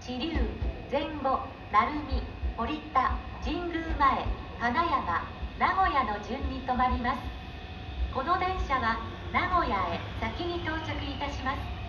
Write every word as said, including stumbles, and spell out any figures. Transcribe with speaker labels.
Speaker 1: 知立、前後、鳴海、堀田、神宮前、金山、名古屋の順に停まります。この電車は名古屋へ先に到着いたします。